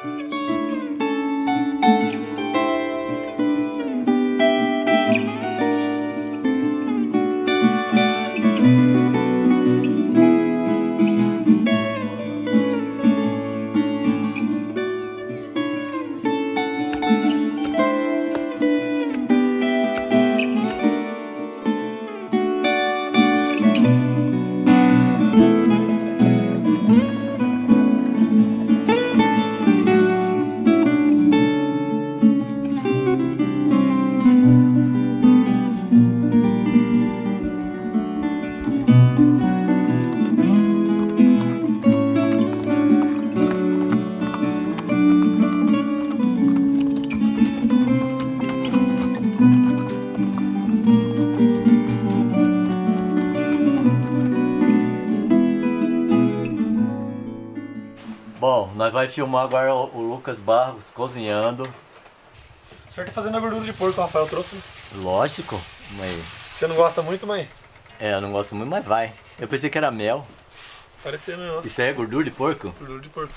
Bom, nós vamos filmar agora o Lucas Barros cozinhando. O senhor tá fazendo a gordura de porco, o Rafael trouxe. Lógico, mas... Você não gosta muito, mãe? É, eu não gosto muito, mas vai. Eu pensei que era mel. Parecendo, não. Isso aí é gordura de porco? Gordura de porco.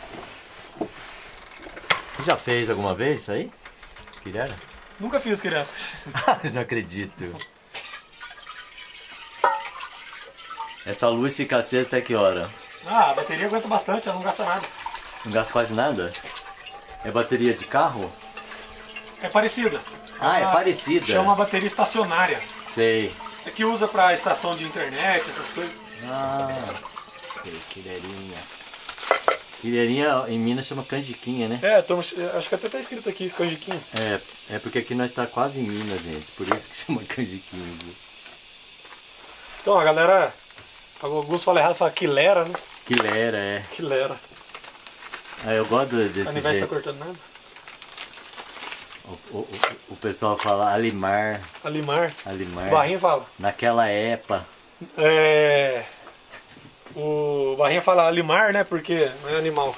Você já fez alguma vez isso aí? Queria? Nunca fiz, querido. Não acredito. Essa luz fica acesa até que hora? Ah, a bateria aguenta bastante, ela não gasta nada. Não gasta quase nada? É bateria de carro? É parecida. Ah, é parecida. Chama bateria estacionária. Sei. É que usa pra estação de internet, essas coisas. Ah, sei, quileirinha. Quileirinha em Minas chama canjiquinha, né? É, acho que até tá escrito aqui, canjiquinha. É porque aqui nós tá quase em Minas, gente. Por isso que chama canjiquinha. Viu? Então, a galera... Alguns falam errado, fala quilera, né? Quilera, é. Quilera. Ah, eu gosto desse Ao invés de jeito. tá cortando nada. O pessoal fala alimar. Alimar. Alimar. O Barrinha fala. Naquela época. O Barrinha fala alimar, né? Porque não é animal.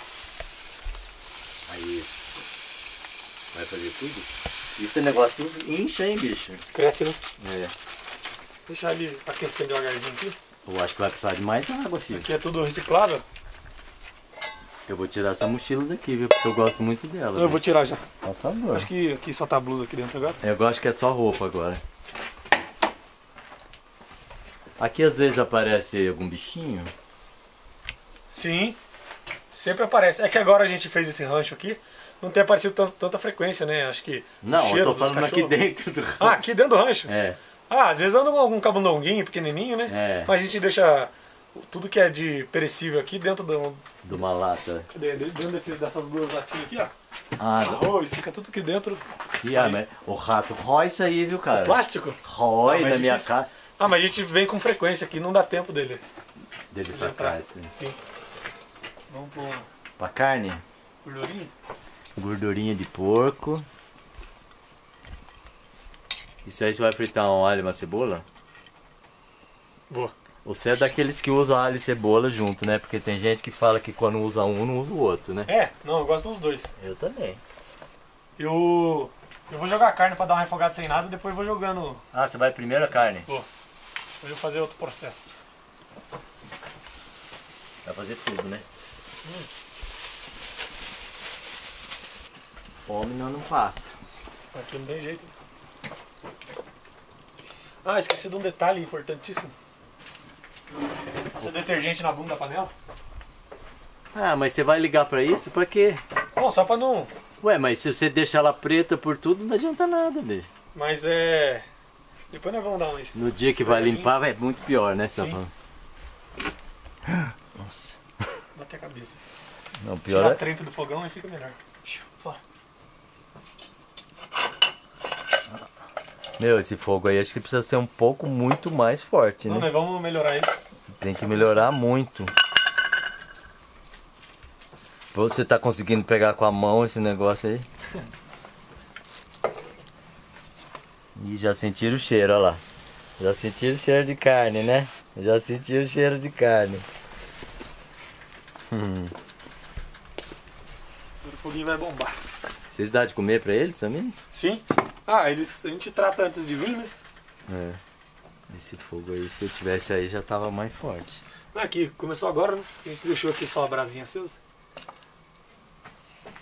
Aí. Vai fazer tudo? Isso é negócio incha, hein, bicho? Cresce, né? É. Deixa ele aquecer devagarzinho aqui. Eu acho que vai precisar de mais água, filho. Aqui é tudo reciclável. Eu vou tirar essa mochila daqui, viu? Porque eu gosto muito dela. Eu vou tirar já. Por favor. Acho que aqui só tá a blusa aqui dentro agora. Eu gosto que é só roupa agora. Aqui às vezes aparece algum bichinho. Sim, sempre aparece. É que agora a gente fez esse rancho aqui, não tem aparecido tanta frequência, né? Acho que Não, o cheiro eu tô dos falando aqui cachorros... dentro do rancho. Ah, aqui dentro do rancho? É. Ah, às vezes anda com algum camundonguinho pequenininho, né? É. Mas a gente deixa tudo que é de perecível aqui dentro De uma lata. dentro dessas duas latinhas aqui, ó. Ah, Arroz, fica tudo aqui dentro. mas o rato rói isso aí, viu, cara? Plástico? Rói Ah, mas na minha difícil. cara. Ah, mas a gente vem com frequência aqui, não dá tempo dele. Dele sacar assim. Sim. Vamos pôr Pra carne? gordurinha? Gordurinha de porco. Isso aí você vai fritar um alho e uma cebola? Boa. Você é daqueles que usa alho e cebola junto, né? Porque tem gente que fala que quando usa um, não usa o outro, né? É, não, eu gosto dos dois. Eu também. Eu vou jogar a carne pra dar uma refogada sem nada e depois vou jogando. Ah, você vai primeiro a carne? Vou. Eu vou fazer outro processo. Vai fazer tudo, né? Fome não passa. Aqui não tem jeito. Ah, esqueci de um detalhe importantíssimo. Passa detergente na bunda da panela. Ah, mas você vai ligar pra isso? Pra quê? Bom, só pra não... Ué, mas se você deixar ela preta por tudo, não adianta nada, bicho. Mas é... Depois nós vamos dar uma... No dia que vai limpar, é muito pior, né? Você tá Sim. falando. Nossa. Bater a cabeça. Não, pior Tirar a é... trempe do fogão e fica melhor. Fora. Meu, esse fogo aí acho que precisa ser um pouco muito mais forte, Não, né? nós vamos melhorar ele. Tem que melhorar muito. Você tá conseguindo pegar com a mão esse negócio aí? Ih, já sentiram o cheiro, olha lá. Já sentiram o cheiro de carne, né? Já sentiram o cheiro de carne. Agora o foguinho vai bombar. Vocês dão de comer pra eles também? Sim. Ah, a gente trata antes de vir, né? É. Esse fogo aí, se eu tivesse aí, já tava mais forte. Aqui, começou agora, né? A gente deixou aqui só a brasinha acesa.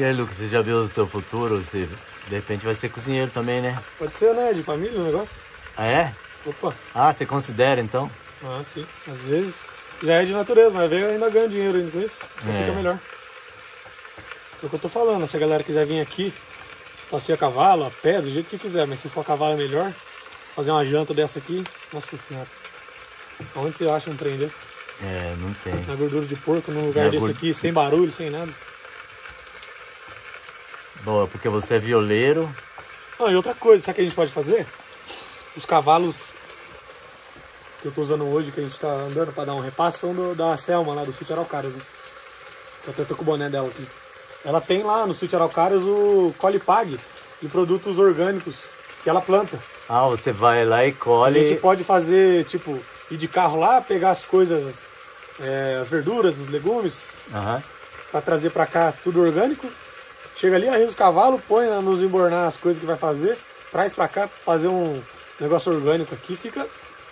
E aí, Lucas, você já viu o seu futuro? Você, de repente, vai ser cozinheiro também, né? Pode ser, né? De família o negócio. Ah, é? Opa. Ah, você considera, então? Ah, sim. Às vezes já é de natureza, mas veio ainda ganha dinheiro ainda com isso. Então fica melhor. É o que eu tô falando, se a galera quiser vir aqui, passeia a cavalo, a pé, do jeito que quiser, mas se for a cavalo é melhor. Fazer uma janta dessa aqui, nossa senhora. Onde você acha um trem desse? É, não tem. Na gordura de porco, num lugar desse aqui, sem barulho, sem nada. Boa, porque você é violeiro. Ah, e outra coisa, sabe o que a gente pode fazer? Os cavalos que eu tô usando hoje, que a gente tá andando pra dar um repasse, são da Selma, lá do Sítio Araucárias. Né? Eu até tô com o boné dela aqui. Ela tem lá no Sítio Araucárias o Colipag de produtos orgânicos que ela planta. Ah, você vai lá e colhe. A gente pode fazer, tipo, ir de carro lá, pegar as coisas, as verduras, os legumes, pra trazer pra cá tudo orgânico. Chega ali, arria os cavalos, põe nos embornar as coisas que vai fazer, traz pra cá, fazer um negócio orgânico aqui, fica...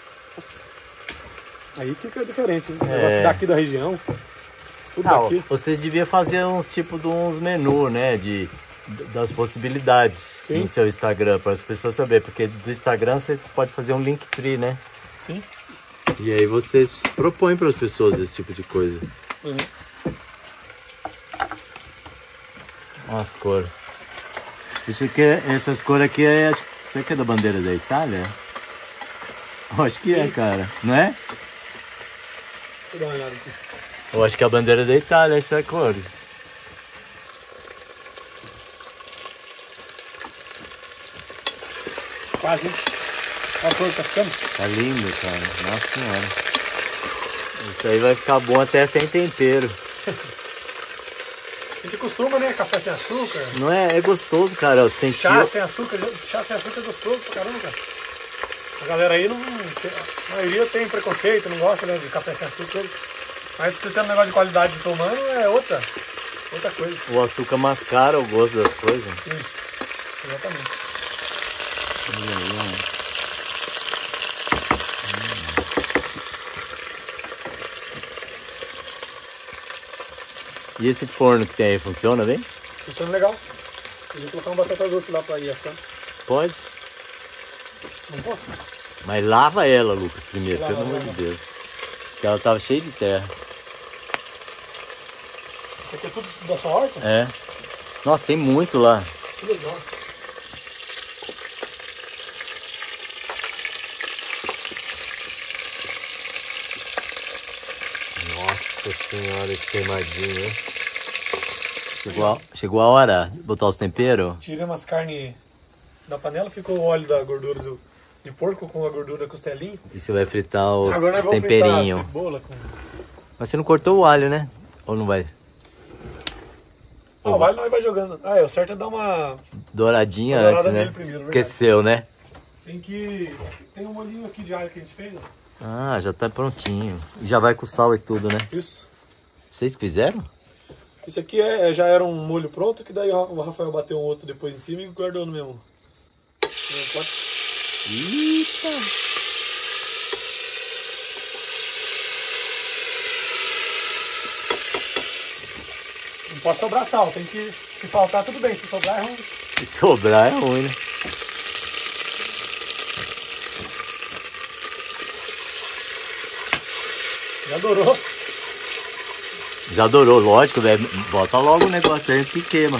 Aí fica diferente, né? O negócio daqui da região, tudo daqui. Vocês deviam fazer uns tipo de uns menus, né, das possibilidades no seu Instagram, para as pessoas saberem, porque do Instagram você pode fazer um Linktree, né? Sim. E aí vocês propõem para as pessoas esse tipo de coisa. Olha as cores. Isso aqui, essas cores aqui, isso aqui é da bandeira da Itália? Eu acho que é, cara. Não é? Deixa eu dar uma olhada aqui. Eu acho que é a bandeira da Itália, essas cores. Quase, hein? Olha a cor que tá ficando. Tá lindo, cara. Nossa senhora. Isso aí vai ficar bom até sem tempero. A gente costuma, né? Café sem açúcar. Não é? É gostoso, cara. Eu senti... Chá sem açúcar é gostoso pra caramba, cara. A galera aí não... A maioria tem preconceito, não gosta, né, de café sem açúcar. Mas você tem um negócio de qualidade de tomando, é outra coisa. O açúcar mascara o gosto das coisas. Sim, exatamente. E esse forno que tem aí, funciona bem? Funciona legal. Podia colocar uma batata doce lá pra ir assando. Pode. Não pode? Mas lava ela, Lucas, primeiro, pelo amor de Deus. Porque ela tava cheia de terra. Isso aqui é tudo da sua horta? É. Nossa, tem muito lá. Que legal. Nossa senhora, esse queimadinho, hein? Chegou a hora de botar os temperos? Tiramos as carnes da panela, ficou o óleo da gordura de porco com a gordura da costelinha. E você vai fritar os Agora nós vamos temperinhos. fritar a cebola com... Mas você não cortou o alho, né? Ou não vai? Ah, o alho nós vai jogando. O certo é dar uma... Douradinha Dourada antes, né? nele primeiro, verdade. Esqueceu, né? Tem um molhinho aqui de alho que a gente fez, ó. Ah, já tá prontinho. E já vai com sal e tudo, né? Isso. Vocês fizeram? Isso aqui já era um molho pronto, que daí o Rafael bateu um outro depois em cima e guardou no mesmo pote. Eita! Não pode sobrar sal, tem que... Se faltar, tudo bem. Se sobrar, é ruim. Se sobrar é ruim, né? Já adorou. Já adorou, lógico, velho. Bota logo o negócio aí antes que queima.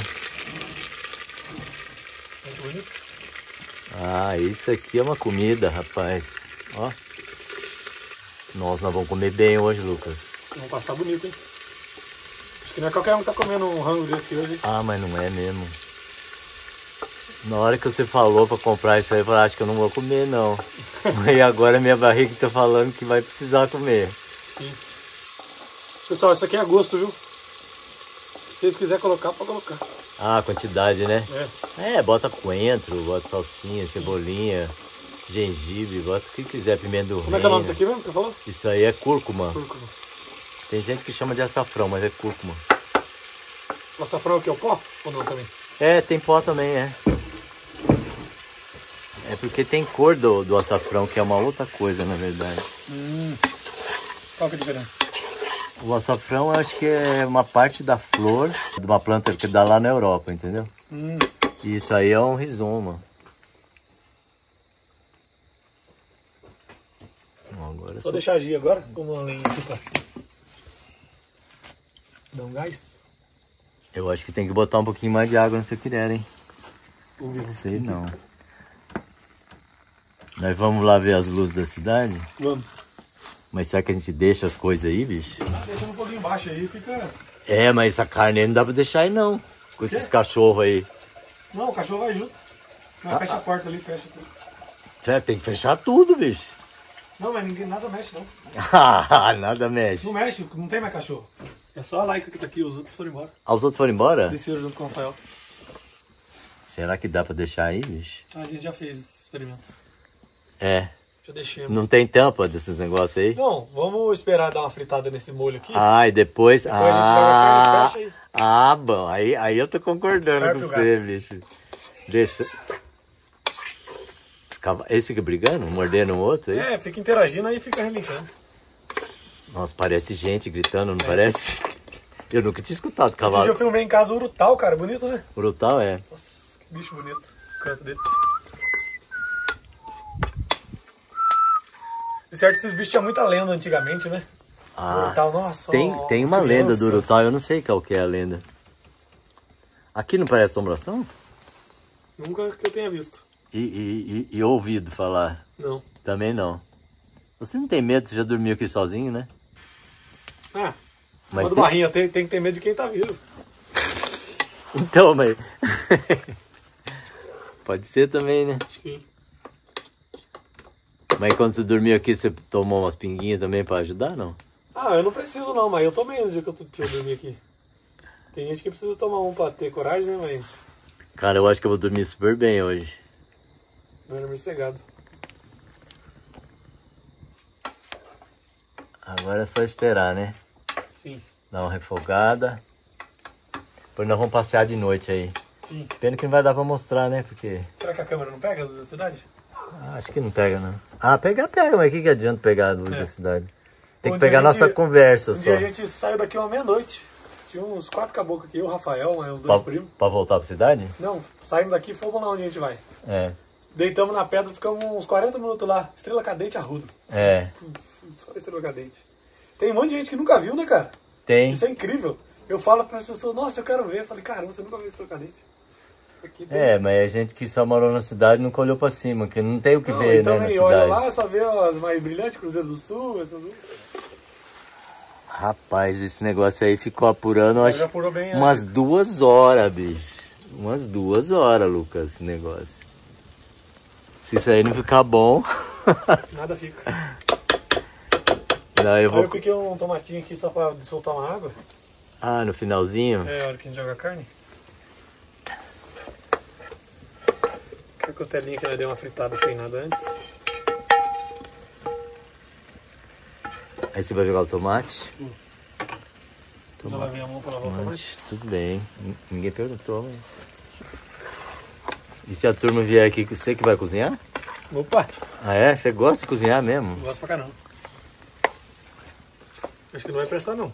Muito bonito. Ah, isso aqui é uma comida, rapaz. Ó. Nossa, nós vamos comer bem hoje, Lucas. Vamos passar bonito, hein? Acho que não é qualquer um que tá comendo um rango desse hoje. Ah, mas não é mesmo. Na hora que você falou pra comprar isso aí, eu falei, acho que eu não vou comer, não. E agora minha barriga tá falando que vai precisar comer. Sim. Pessoal, isso aqui é a gosto, viu? Se vocês quiserem colocar, pode colocar. Ah, a quantidade, né? É. Bota coentro, bota salsinha, cebolinha, gengibre, bota o que quiser, pimenta do reino. Como é que é o nome disso aqui mesmo, você falou? Isso aí é cúrcuma. Cúrcuma. Tem gente que chama de açafrão, mas é cúrcuma. O açafrão aqui é o pó? Ou não também? É, tem pó também, é. É porque tem cor do açafrão, que é uma outra coisa, na verdade. Qual que é a diferença? O açafrão eu acho que é uma parte da flor de uma planta que dá lá na Europa, entendeu? E isso aí é um rizoma. Agora Vou deixar agir agora, como uma lenha aqui pra dar um gás. Eu acho que tem que botar um pouquinho mais de água se quiser, hein? Vamos ver. Sei não. Nós vamos lá ver as luzes da cidade? Vamos. Mas será que a gente deixa as coisas aí, bicho? Deixa um pouquinho embaixo aí, fica... É, mas essa carne aí não dá pra deixar aí não. Com esses cachorros aí. Não, o cachorro vai junto. Não, fecha a porta ali, fecha tudo. Tem que fechar tudo, bicho. Não, mas ninguém, nada mexe não. Nada mexe. Não mexe, não tem mais cachorro. É só a Laika que tá aqui, os outros foram embora. Ah, os outros foram embora? Desceram junto com o Rafael. Será que dá pra deixar aí, bicho? A gente já fez esse experimento. É. Já deixei. Não tem tampa desses negócios aí? Não, vamos esperar dar uma fritada nesse molho aqui. Ah, e depois... Depois a gente joga a carne e fecha aí. Bom. Aí eu tô concordando Perto com do você, bicho. Deixa... Eles ficam brigando? Mordendo um outro? É, fica interagindo aí fica relinchando. Nossa, parece gente gritando, não parece? Eu nunca tinha escutado Esse cavalo. dia eu filmei em casa o Urutau, cara. Bonito, né? Brutal, é. Nossa, que bicho bonito. O canto dele. De certo, esses bichos tinham muita lenda antigamente, né? O Urutau, nossa. Tem uma lenda do Urutau, eu não sei qual que é a lenda. Aqui não parece assombração? Nunca que eu tenha visto. E ouvido falar? Não. Também não. Você não tem medo? Você já dormiu aqui sozinho, né? Ah, mas do Barrinha tem que ter medo de quem tá vivo. Então, mas... Pode ser também, né? Sim. Mas quando você dormiu aqui, você tomou umas pinguinhas também pra ajudar, não? Ah, eu não preciso não, mas eu tomei no dia que eu dormi aqui. Tem gente que precisa tomar um pra ter coragem, né, mas... Cara, eu acho que eu vou dormir super bem hoje. Não era meio cegado. Agora é só esperar, né? Sim. Dar uma refogada. Depois nós vamos passear de noite aí. Sim. Pena que não vai dar pra mostrar, né? Porque... Será que a câmera não pega a luz da cidade? acho que não pega, não. Ah, pega, mas o que adianta pegar a luz da cidade? Tem que Um pegar dia a nossa gente- conversa Um só. dia a gente saiu daqui uma meia-noite. Tinha uns 4 caboclos aqui, o Rafael, os dois primos. Pra voltar pra cidade? Não, saímos daqui e fomos lá onde a gente vai. É. Deitamos na pedra, ficamos uns 40 minutos lá. Estrela Cadente, Arruda. É. Só Estrela Cadente. Tem um monte de gente que nunca viu, né, cara? Tem. Isso é incrível. Eu falo para as pessoas, nossa, eu quero ver. Eu falei, caramba, você nunca viu Estrela Cadente? Aqui tem... É, mas a gente que só morou na cidade nunca olhou pra cima, que não tem o que Não, ver, então né, na nem olha cidade. lá, só vê as mais brilhantes, Cruzeiro do Sul, essas... Rapaz, esse negócio aí ficou apurando, eu Já acho, apurou bem, umas 2 horas, bicho. Umas 2 horas, Lucas, esse negócio. Se isso aí não ficar bom... Nada fica. Não, eu Aí vou... eu piquei um tomatinho aqui só pra soltar uma água. Ah, no finalzinho? É a hora que a gente joga a carne. A costelinha que nós deu uma fritada sem nada antes. Aí você vai jogar o tomate? Já lavei a mão pra lavar o tomate. Tomate, tudo bem. Ninguém perguntou, mas... E se a turma vier aqui, você que vai cozinhar? Opa, Ah, é? Você gosta de cozinhar mesmo? não gosto pra caramba. Acho que não vai prestar não.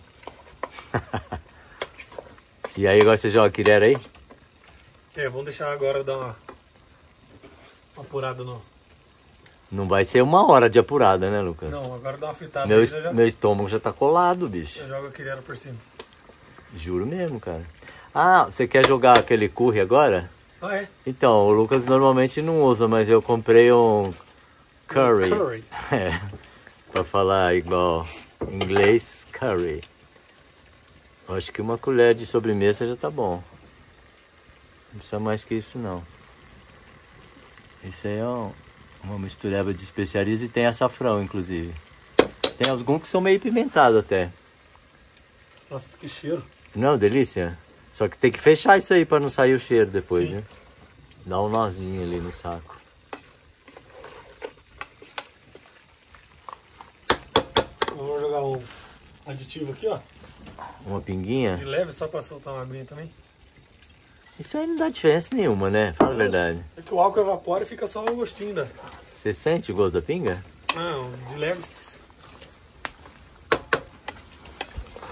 E aí agora você joga quilher aí? É, vamos deixar agora dar uma apurada no... Não vai ser 1 hora de apurada, né, Lucas? Não, agora dá uma fritada Meu, aí, já meu estômago já tá colado, bicho. joga a quilhera por cima. Juro mesmo, cara. Ah, você quer jogar aquele curry agora? Ah, é? Então, o Lucas normalmente não usa, mas eu comprei um curry. Curry. É, pra falar igual em inglês, curry. Eu acho que 1 colher de sobremesa já tá bom. Não precisa mais que isso, não. Isso aí é uma mistureba de especiarias e tem açafrão, inclusive. Tem alguns que são meio pimentados até. Nossa, que cheiro. Não, delícia. Só que tem que fechar isso aí pra não sair o cheiro depois, Sim. né? Dá um nozinho ali no saco. Vamos jogar um aditivo aqui, ó. Uma pinguinha. De leve, só pra soltar uma aguinha também. Isso aí não dá diferença nenhuma, né? Fala a verdade. É que o álcool evapora e fica só o gostinho da... Você sente o gosto da pinga? Não, de leves.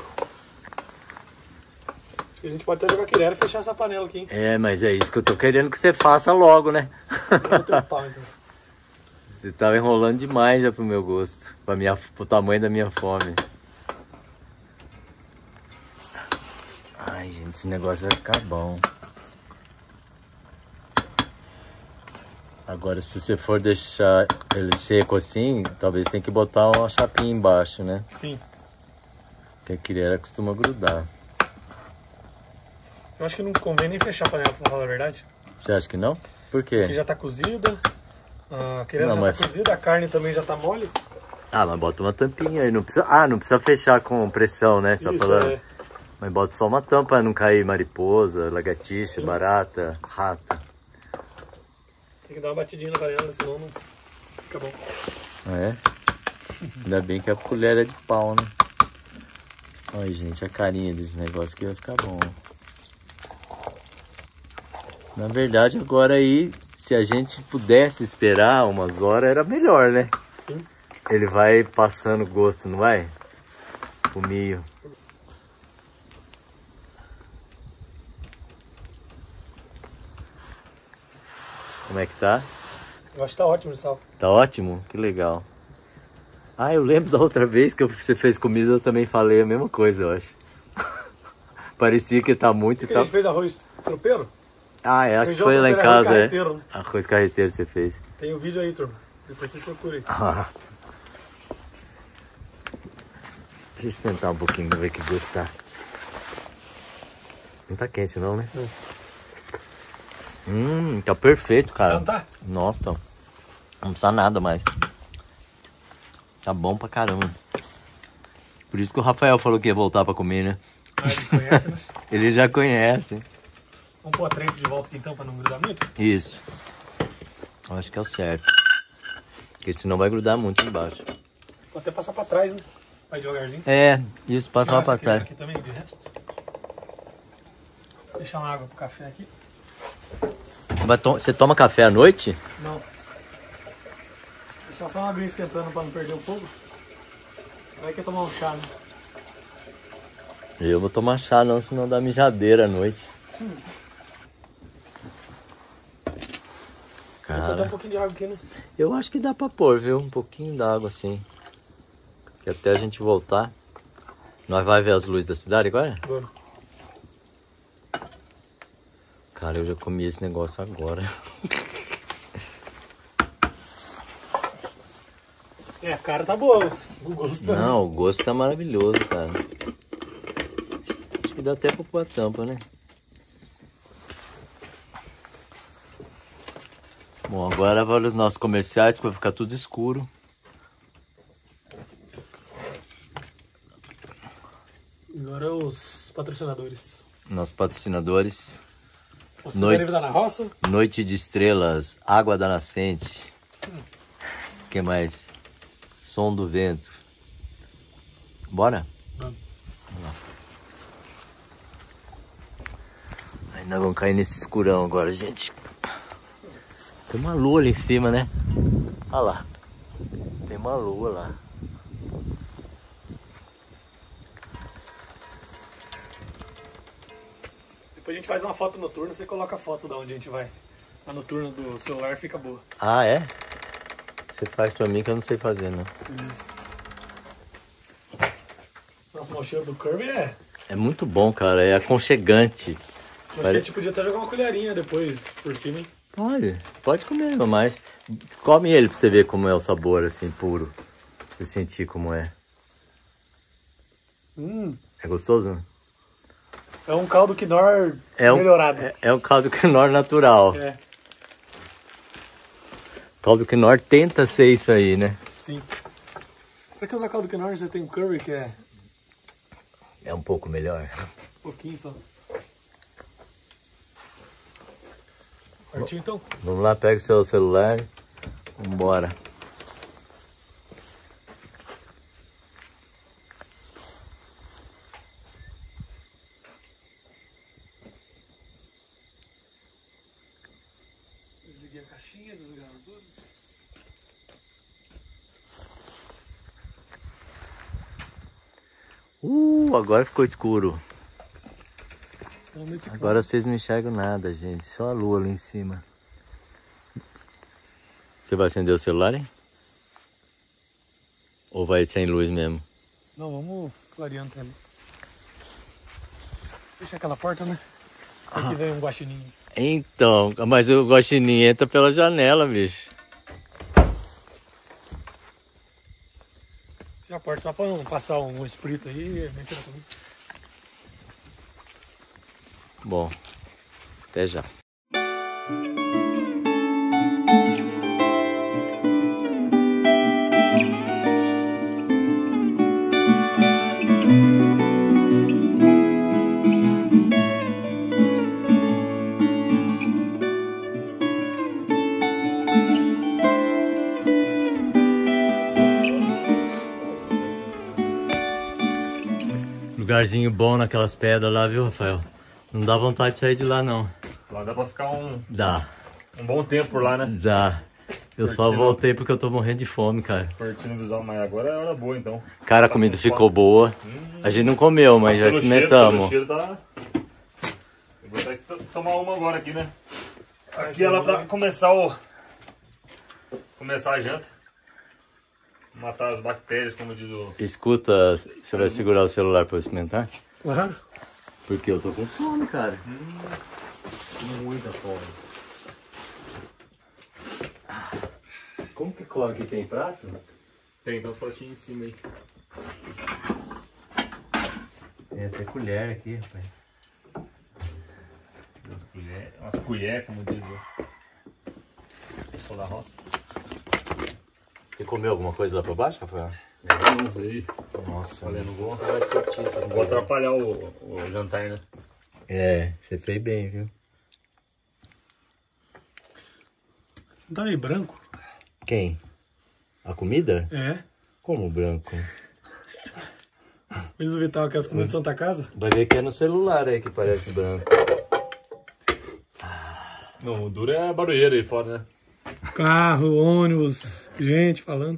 A gente pode até jogar quilera e fechar essa panela aqui, hein? É, mas é isso que eu tô querendo que você faça logo, né? Vou ter um pau, então. Você tava enrolando demais já pro meu gosto. Pro tamanho da minha fome. Ai, gente, esse negócio vai ficar bom. Agora, se você for deixar ele seco assim, talvez tenha que botar uma chapinha embaixo, né? Sim. Porque a quilera costuma grudar. Eu acho que não convém nem fechar a panela, pra falar a verdade. Você acha que não? Por quê? Porque já tá cozida, a quilera Não, já mas- tá cozida, a carne também já tá mole. Ah, mas bota uma tampinha aí. Não precisa, não precisa fechar com pressão, né? Você tá Isso, falando? é. Mas bota só uma tampa pra não cair mariposa, lagartixa, barata, rato. Tem que dar uma batidinha na panela, senão não fica bom. Ah, é? Ainda bem que a colher é de pau, né? Ai, gente, a carinha desse negócio aqui vai ficar bom. Na verdade, agora aí, se a gente pudesse esperar umas horas, era melhor, né? Sim. Ele vai passando gosto, não vai? O milho. Como é que tá? Eu acho que tá ótimo de sal. Tá ótimo? Que legal. Ah, eu lembro da outra vez que você fez comida, eu também falei a mesma coisa, eu acho. Parecia que tá muito e Porque tá... a gente fez arroz tropeiro? Ah, acho que Feijão foi lá em tropeiro, arroz casa, é. carreteiro, né? Arroz carreteiro você fez. Tem o vídeo aí, turma. Depois vocês procurem. Ah. Deixa eu experimentar um pouquinho pra ver que gosto tá. Não tá quente não, né? Tá perfeito, cara. Não tá? Nossa, não precisa nada mais. Tá bom pra caramba. Por isso que o Rafael falou que ia voltar pra comer, né? Ah, ele conhece, né? Ele já conhece. Vamos pôr a trempe de volta aqui então pra não grudar muito? Isso. Eu acho que é o certo. Porque senão vai grudar muito embaixo. Vou até passar pra trás, né? Vai devagarzinho. É, isso, passa lá Essa pra quilera trás. aqui também, de resto. Deixar uma água pro café aqui. Você toma café à noite? Não. Deixar só uma aguinha esquentando pra não perder o fogo. Vai que é tomar um chá, né? Eu vou tomar chá não, senão dá mijadeira à noite. Vou botar um Cara, pouquinho de água aqui, né? eu acho que dá pra pôr, viu? Um pouquinho d'água assim. Que até a gente voltar. Nós vai ver as luzes da cidade agora? Vamos. Cara, eu já comi esse negócio agora. É, a cara tá boa. O gosto também. Não, o gosto tá maravilhoso, cara. Acho que dá até pra pôr a tampa, né? Bom, agora para os nossos comerciais, para ficar tudo escuro. Agora os patrocinadores. Nossos patrocinadores. Hospedar Vida na Roça. Noite de Estrelas, Água da Nascente. O que mais? Som do Vento. Bora? Vamos. Ainda vamos cair nesse escurão agora, gente. Tem uma lua ali em cima, né? Olha lá. Tem uma lua lá. Depois a gente faz uma foto noturna, você coloca a foto da onde a gente vai. A noturna do celular fica boa. Ah, é? Você faz pra mim que eu não sei fazer, não. Nossa, o cheiro do Kirby é... É muito bom, cara. É aconchegante. Acho que a gente podia até jogar uma colherinha depois por cima, hein? Pode comer, mas come ele pra você ver como é o sabor, assim, puro. Pra você sentir como é. É gostoso? É um caldo Knorr É melhorado. É um caldo Knorr natural. É, Caldo Knorr tenta ser isso aí, né? sim. Pra que usar caldo Knorr você tem um curry que é É um pouco melhor. um pouquinho só. Partiu então? Vamos lá, pega o seu celular. Vambora. Desliguei a caixinha, desliguei as luzes. Agora ficou escuro. Agora vocês não enxergam nada, gente. Só a lua ali em cima. Você vai acender o celular, hein? Ou vai sem luz mesmo? Não, vamos clareando ali. Fecha aquela porta, né? Aqui vem um guaxininho. Então, mas o guaxinim entra pela janela, bicho. Fecha a porta só pra não passar um espírito aí. Bom, até já. Lugarzinho bom naquelas pedras lá, viu, Rafael? Não dá vontade de sair de lá, não. Lá dá pra ficar um bom tempo por lá, né? Dá. Eu só voltei porque eu tô morrendo de fome, cara. Curtindo o visual, mas agora é hora boa, então. Cara, a comida ficou boa. A gente não comeu, mas já experimentamos. Cheiro tá... Eu vou ter que tomar uma agora aqui, né? Aqui ela pra começar a janta. Matar as bactérias, como diz o... Escuta, você vai segurar o celular pra eu experimentar? Claro. Porque eu tô com fome, cara. Muita fome. Como que come? Aqui tem prato? Tem uns pratinhos em cima aí. Tem até colher aqui, rapaz. Umas colheres, como diz o pessoal da roça. Você comeu alguma coisa lá pra baixo, Rafael? Não sei. Nossa, olha, não vou vou atrapalhar o jantar, né? É, você fez bem, viu? Não tá meio branco? Quem? A comida? É. Como branco? Vamos ver aquelas comidas de Santa Casa? Vai ver que é no celular aí que parece branco. Não, o duro é a barulheira aí fora, né? Carro, ônibus, gente falando.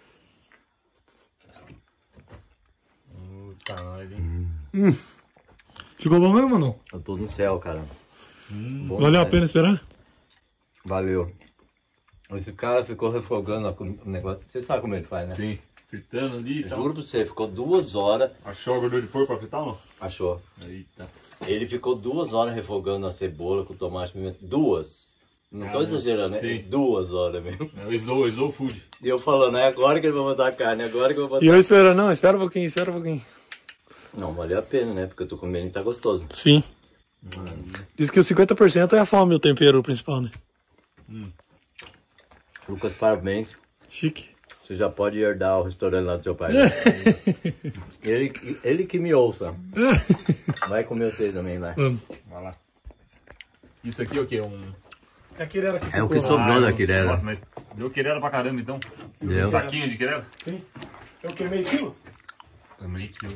Tá nós, hein? Ficou bom mesmo ou não? Eu tô no céu, cara. Valeu a pena esperar? Valeu. Esse cara ficou refogando o negócio. Você sabe como ele faz, né? Sim. Fritando ali e tal. Juro pra você, ficou 2 horas. Achou a gordura de porco pra fritar ou não? Achou. Eita. Ele ficou 2 horas refogando a cebola com o tomate, pimenta. 2. Não tô exagerando, né? Sim. 2 horas mesmo. É o slow food. E eu falando, é agora que ele vai botar a carne, é agora que eu vou botar. E eu espero, não, espera um pouquinho, espera um pouquinho. Não, valeu a pena, né? Porque eu tô comendo e tá gostoso. Sim. Diz que o 50% é a fome, o tempero principal, né? Lucas, parabéns. Chique. Você já pode herdar o restaurante lá do seu pai. Né? ele que me ouça. Vai comer vocês também lá. Vamos. Vai lá. Isso aqui é o quê? É a quirera que ficou. É o que sobrou da quirela. Nossa, mas deu quirela pra caramba, então. Deu. Um saquinho de quirela? Sim. É o que, meio quilo? É meio quilo.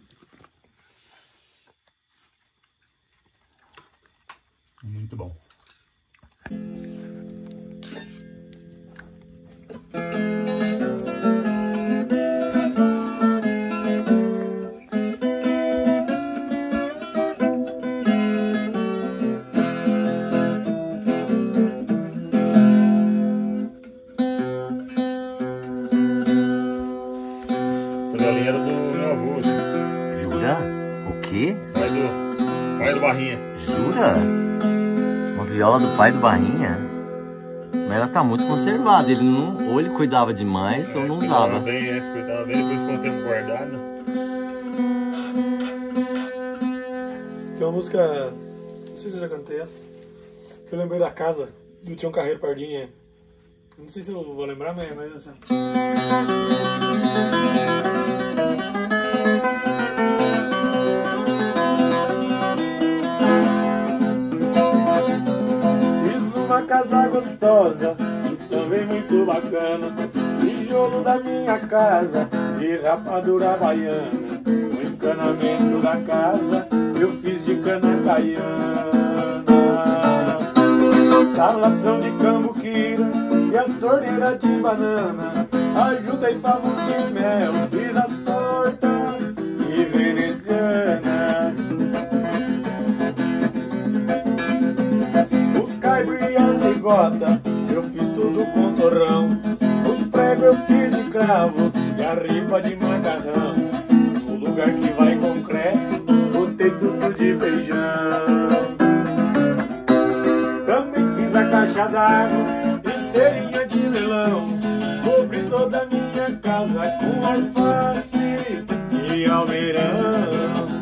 Muito bom. Essa galinha era do meu avô, Jura? O quê? pai do Barrinha. Jura? Uma viola do pai do Barrinha? Mas ela tá muito conservada. Ele não, ou ele cuidava demais ou não usava. Cuidava bem, depois ficou um tempo guardado. Tem uma música, não sei se eu já cantei ela, que eu lembrei da casa do Tião Carreiro Pardinha. Não sei se eu vou lembrar, mas assim. Fiz uma casa gostosa e também muito bacana, tijolo da minha casa e rapadura baiana. O encanamento da casa eu fiz de cana caiana, salação de cambuquira e as torneiras de banana. Ajudei favos de mel, fiz as portas e veneziana. chacota, eu fiz tudo com torrão. Os pregos eu fiz de cravo e a ripa de macarrão. No lugar que vai concreto, botei tudo de feijão. Também fiz a caixa d'água inteirinha de melão. Cobri toda a minha casa com alface e almeirão.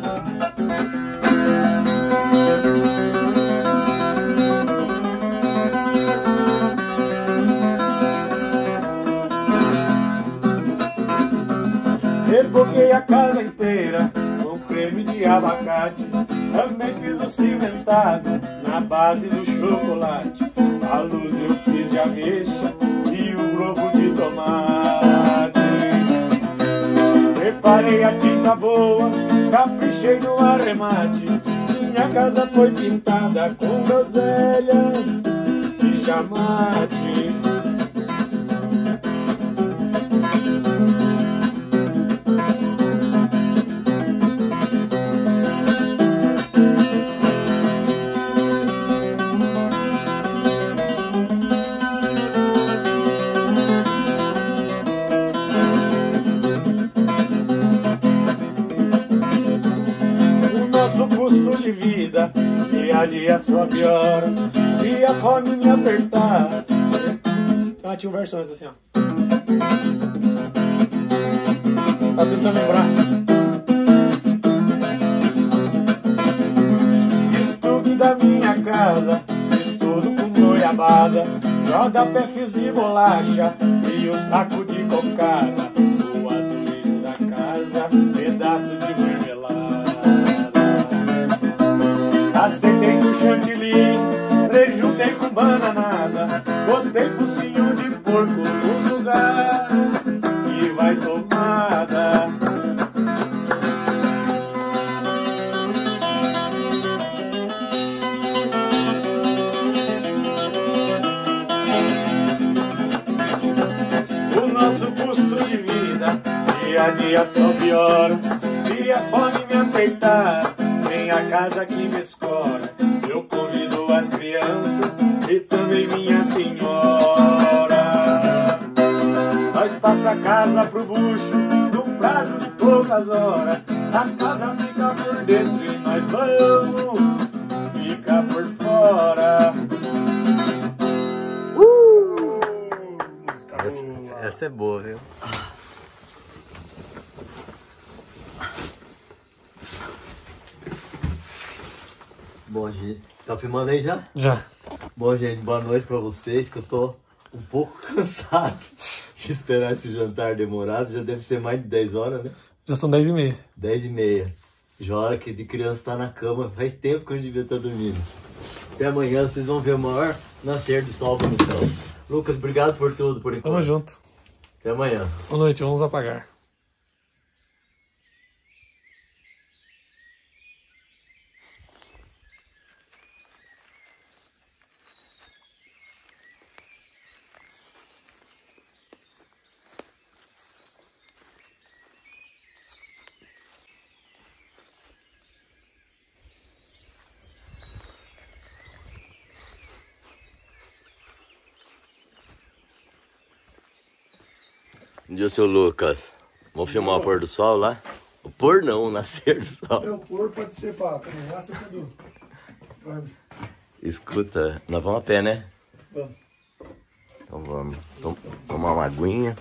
Reboquei a casa inteira com creme de abacate. Também fiz o cimentado na base do chocolate. A luz eu fiz de ameixa e o globo de tomate. Preparei a tinta boa, caprichei no arremate. Minha casa foi pintada com groselha e chamate. Dia a dia só piora, se a fome me apertar. Ah, tinha um verso antes assim, ó. Tá tentando lembrar. Estuque da minha casa, estudo com goiabada. Rodapé fiz de bolacha e os tacos de cocada. O azulejo da casa, pedaço de marmelada. Acertei no chantilly, rejuntei com bananada. Botei focinho de porco nos lugar e vai tomada. O nosso custo de vida dia a dia só piora. Se a fome me apertar, vem a casa que me escora. Eu convido as crianças e também minha senhora. Nós passa a casa pro bucho num prazo de poucas horas. A casa fica por dentro e nós vamos ficar por fora. Essa é boa, viu? Bom, gente, tá filmando aí já? Já. Bom, gente, boa noite pra vocês, que eu tô um pouco cansado de esperar esse jantar demorado. Já deve ser mais de 10 horas, né? Já são 10h30. 10h30. Já hora que de criança tá na cama, faz tempo que eu devia estar dormindo. Até amanhã vocês vão ver o maior nascer do sol bonitão. Lucas, obrigado por tudo, por enquanto. Tamo junto. Até amanhã. Boa noite, vamos apagar. Bom dia, seu Lucas. Vamos filmar o pôr do sol lá? O pôr não, o nascer do sol. O pôr pode ser para nascer tudo. Escuta, nós vamos a pé, né? Vamos. Então vamos. Tomar uma aguinha.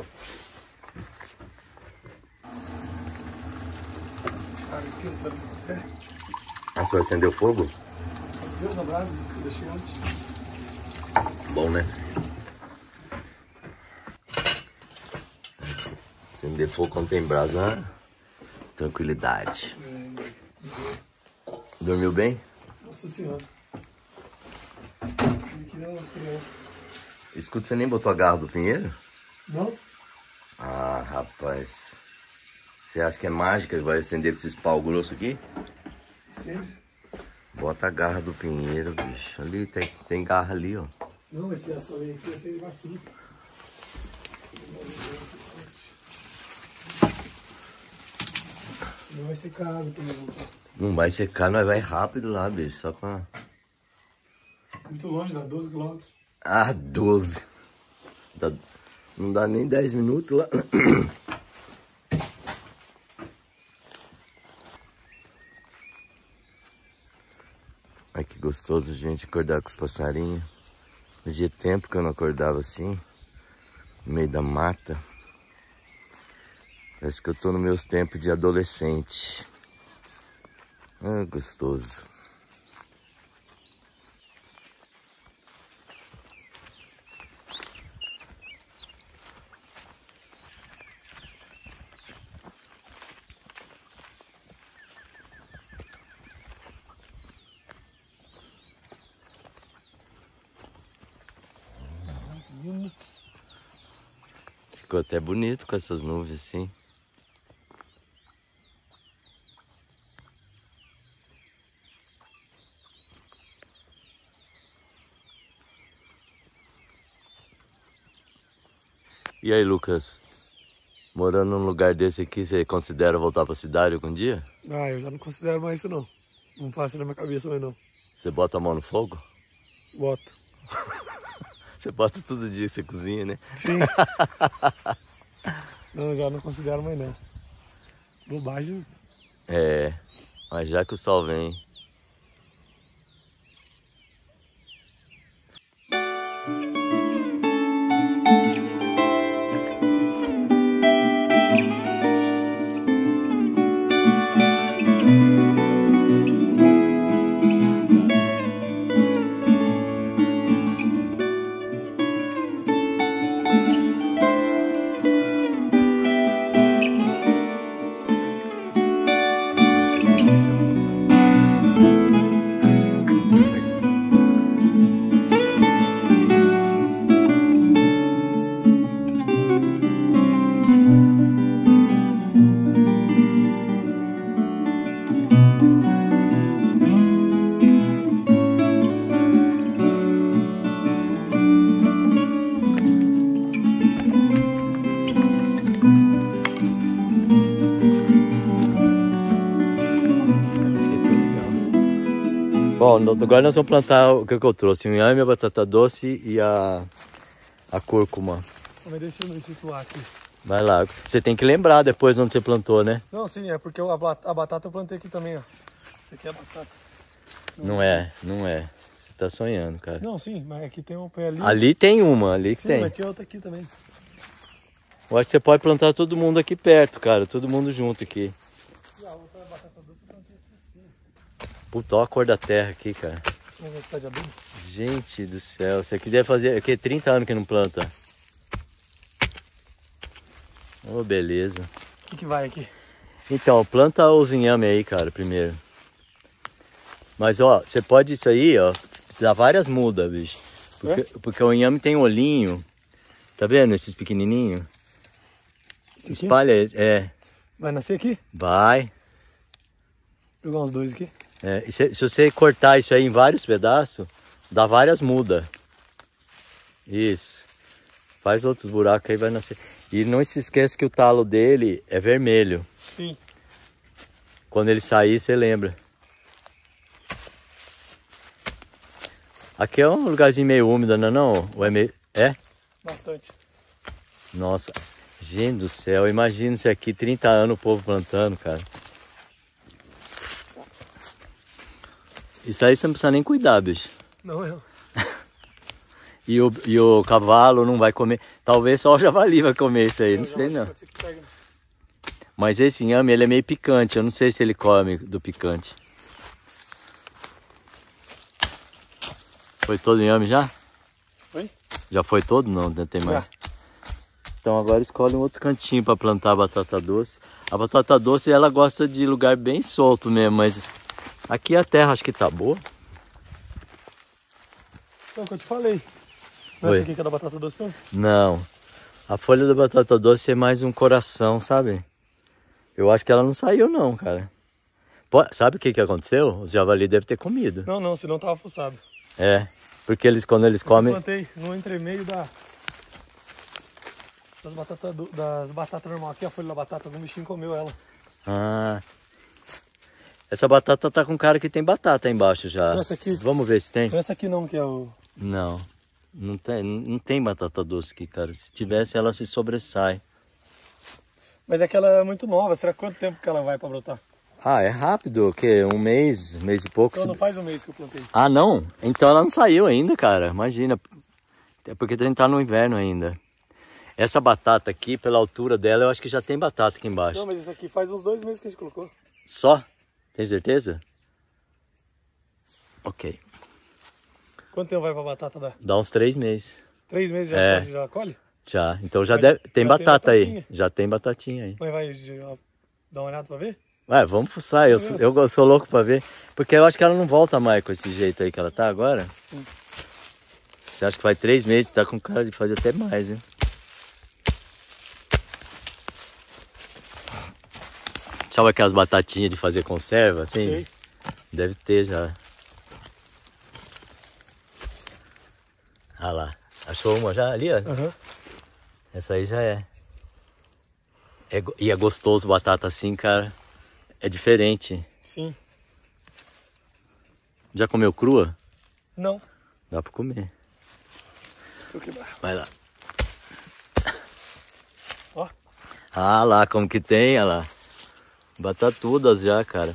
Ah, você vai acender o fogo? Acendeu na brasa, eu deixei antes. Bom, né? Acender fogo quando tem brasa, tranquilidade. Dormiu bem? Nossa senhora. Que não, criança. Escuta, você nem botou a garra do pinheiro? Não? Ah, rapaz. Você acha que é mágica que vai acender com esses pau grosso aqui? Sempre. Bota a garra do pinheiro, bicho. Ali, tem garra ali, ó. Não, esse açaí aqui vai ser vacilo. Não vai secar a água também, não. Não vai secar, nós vai rápido lá, bicho. Só pra... Muito longe, dá 12 km. Ah, 12. Não dá nem 10 minutos lá. Ai, que gostoso, gente, acordar com os passarinhos. Fazia tempo que eu não acordava assim, no meio da mata. Parece que eu tô nos meus tempos de adolescente. Ah, gostoso. Ficou até bonito com essas nuvens assim. E aí, Lucas? Morando num lugar desse aqui, você considera voltar pra cidade algum dia? Ah, eu já não considero mais isso não. Não passa na minha cabeça mais não. Você bota a mão no fogo? Boto. Você bota todo dia que você cozinha, né? Sim. Não, já não considero mais não. Bobagem. É, mas já que o sol vem. Bom, agora nós vamos plantar o que eu trouxe, o inhame, a batata doce e a cúrcuma. Mas deixa eu me situar aqui. Vai lá. Você tem que lembrar depois onde você plantou, né? Não, sim, é porque a batata eu plantei aqui também, ó. Isso aqui é a batata. Não é. Você tá sonhando, cara. Não, sim, mas aqui tem um pé ali. Ali tem uma, ali que sim, tem. mas tinha outra aqui também. Eu acho que você pode plantar todo mundo aqui perto, cara. Todo mundo junto aqui. E a outra batata doce eu plantei aqui sim. Puta, olha a cor da terra aqui, cara. Vamos ver se tá de adubo. Gente do céu, isso aqui deve fazer... Aqui é 30 anos que não planta. Oh, beleza. O que vai aqui? Então, planta os inhame aí, cara, primeiro. Mas, ó, você pode isso aí, ó, dá várias mudas, bicho. Porque o inhame tem olhinho. Tá vendo esses pequenininhos? Espalha, Vai nascer aqui? Vai. Vou jogar uns dois aqui. É, e se você cortar isso aí em vários pedaços, dá várias mudas. Isso. Faz outros buracos aí, vai nascer. E não se esqueça que o talo dele é vermelho. Sim. Quando ele sair, você lembra. Aqui é um lugarzinho meio úmido, não é não? Ou é meio... É? Bastante. Nossa, gente do céu, imagina se aqui 30 anos o povo plantando, cara. Isso aí você não precisa nem cuidar, bicho. Não, eu. E o cavalo não vai comer. Talvez só o javali vai comer isso aí, não sei não. Mas esse inhame, ele é meio picante, eu não sei se ele come do picante. Foi todo o inhame já? Foi? Já foi todo? Não, tem mais. Então agora escolhe um outro cantinho para plantar a batata doce. A batata doce, ela gosta de lugar bem solto mesmo, mas aqui a terra acho que tá boa. Então, o que eu te falei. Não é essa aqui que é da batata doce, não? Não. A folha da batata doce é mais um coração, sabe? Eu acho que ela não saiu não, cara. Pô, sabe o que aconteceu? Os javali devem ter comido. Não, senão tava fuçado. É, porque eles, quando eles comem... Eu plantei no entremeio das batatas normais. Aqui a folha da batata, algum bichinho comeu ela. Ah. Essa batata tá com cara que tem batata aí embaixo já. Essa aqui. Vamos ver se tem. Essa aqui não, que é o... Não. Não tem batata doce aqui, cara. Se tivesse, ela se sobressai. Mas é que ela é muito nova. Será quanto tempo que ela vai pra brotar? Ah, é rápido, o quê? Um mês e pouco. Então não faz um mês que eu plantei. Ah, não? Então ela não saiu ainda, cara. Imagina. É porque a gente tá no inverno ainda. Essa batata aqui, pela altura dela, eu acho que já tem batata aqui embaixo. Não, mas isso aqui faz uns 2 meses que a gente colocou. Só? Tem certeza? Ok. Quanto tempo vai pra batata dar? Dá uns 3 meses. 3 meses já colhe? Já. Então já Mas deve. Tem já tem batata aí. batatinha. Já tem batatinha aí. Mas vai dar uma olhada pra ver? Ué, vamos fuçar. Eu sou louco pra ver. Porque eu acho que ela não volta mais com esse jeito aí que ela tá agora. Sim. Você acha que faz 3 meses? Tá com cara de fazer até mais, hein? Sabe aquelas batatinhas de fazer conserva, assim? Sei. Deve ter já. Ah lá. Achou uma já ali, ó? Aham. Essa aí já é. E é gostoso batata assim, cara. É diferente. Sim. Já comeu crua? Não. Dá pra comer. Vou quebrar. Vai lá. Ó. Ah lá, como que tem, olha lá. Batatudas já, cara.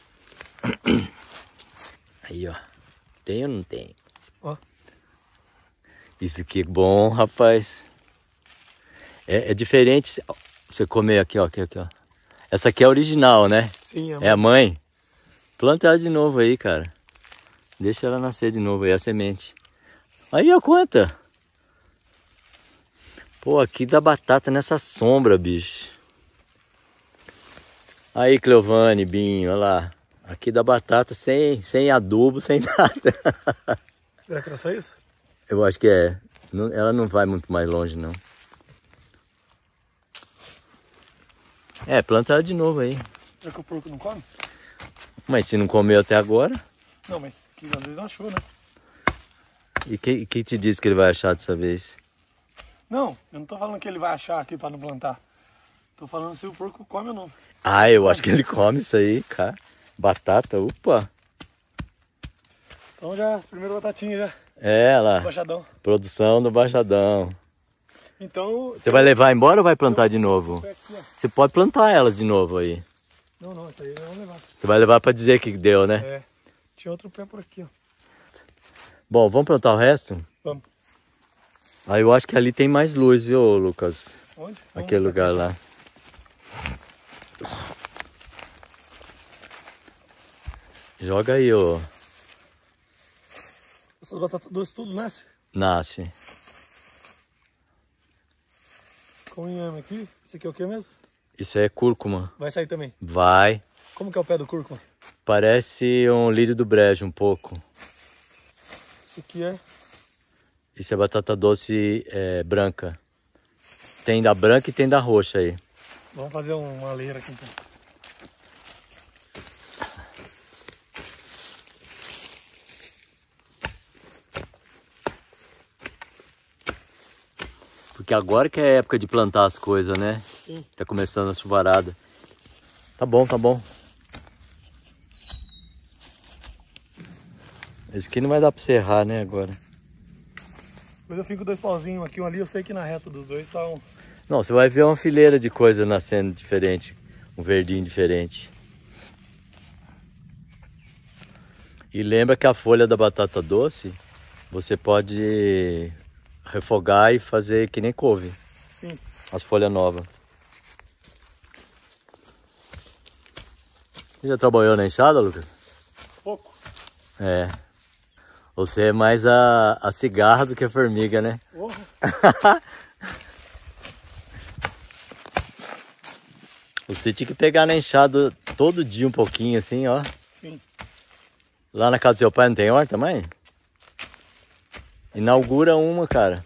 Aí, ó. Tem ou não tem? Ó. Isso aqui é bom, rapaz. É diferente você comer aqui, ó. Aqui, ó. Essa aqui é a original, né? Sim, É a mãe. Planta ela de novo aí, cara. Deixa ela nascer de novo aí, a semente. Aí, ó, quanta. Pô, aqui dá batata nessa sombra, bicho. Aí, Cleovane, Binho, olha lá. Aqui dá batata sem adubo, sem nada. Será que era só isso? Eu acho que é. Ela não vai muito mais longe, não. É, planta ela de novo aí. Será que o porco não come? Mas se não comeu até agora, Não, mas que às vezes não achou, né? e que te disse que ele vai achar dessa vez? Não, eu não tô falando que ele vai achar aqui pra não plantar. Tô falando se o porco come ou não. Ah, eu acho que ele come isso aí, cara. Batata, opa. Então já, as primeiras batatinhas já. É, lá. Baixadão. Produção do Baixadão. Então... Você vai levar embora ou vai plantar de novo? Aqui, ó. Você pode plantar elas de novo aí. Não, isso aí nós vamos levar. Você vai levar pra dizer que deu, né? É. Tinha outro pé por aqui, ó. Bom, vamos plantar o resto? Vamos. Aí eu acho que ali tem mais luz, viu, Lucas? Onde? Aquele lugar lá. Joga aí, ó. Essas batatas doces tudo nasce? Nasce. Com inhame aqui. Esse aqui é o que mesmo? Isso aí é cúrcuma. Vai sair também. Vai. Como que é o pé do cúrcuma? Parece um lírio do brejo um pouco. Esse aqui é... Isso é batata doce branca. Tem da branca e tem da roxa aí. Vamos fazer uma leira aqui então. Porque agora que é época de plantar as coisas, né? Sim. Tá começando a chuvarada. Tá bom, tá bom. Esse aqui não vai dar pra você errar, né, agora. Depois eu fico com 2 pauzinhos aqui, um ali. Eu sei que na reta dos dois tá um... Não, você vai ver uma fileira de coisa nascendo diferente. Um verdinho diferente. E lembra que a folha da batata doce, você pode refogar e fazer que nem couve. Sim. As folhas novas. Você já trabalhou na enxada, Lucas? Pouco. É. Você é mais a cigarra do que a formiga, né? Porra. Você tinha que pegar na enxada todo dia um pouquinho assim, ó. Sim. Lá na casa do seu pai não tem horta, mãe? Inaugura uma, cara.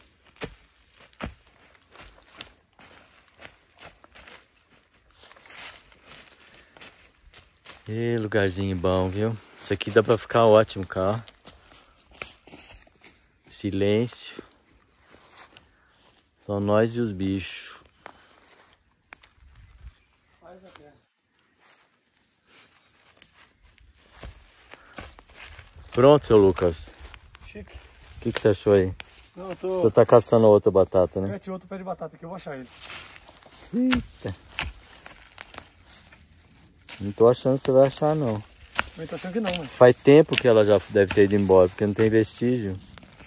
E lugarzinho bom, viu? Isso aqui dá pra ficar ótimo, cara. Silêncio. Só nós e os bichos. Pronto, seu Lucas. Chique. O que você achou aí? Não, eu tô... Você tá caçando outra batata, né? Tinha outro pé de batata aqui, eu vou achar ele. Eita. Não tô achando que você vai achar, não. Também tô achando que não, mas... Faz tempo que ela já deve ter ido embora, porque não tem vestígio.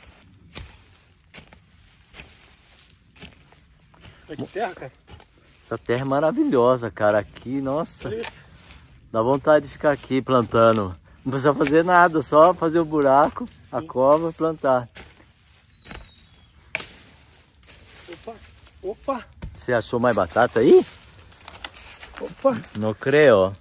Que terra, cara? Essa terra é maravilhosa, cara. Aqui, nossa. Olha isso. Dá vontade de ficar aqui plantando. Não precisa fazer nada, só fazer o buraco, a cova e plantar. Opa, opa, Você achou mais batata aí? opa. Não creio.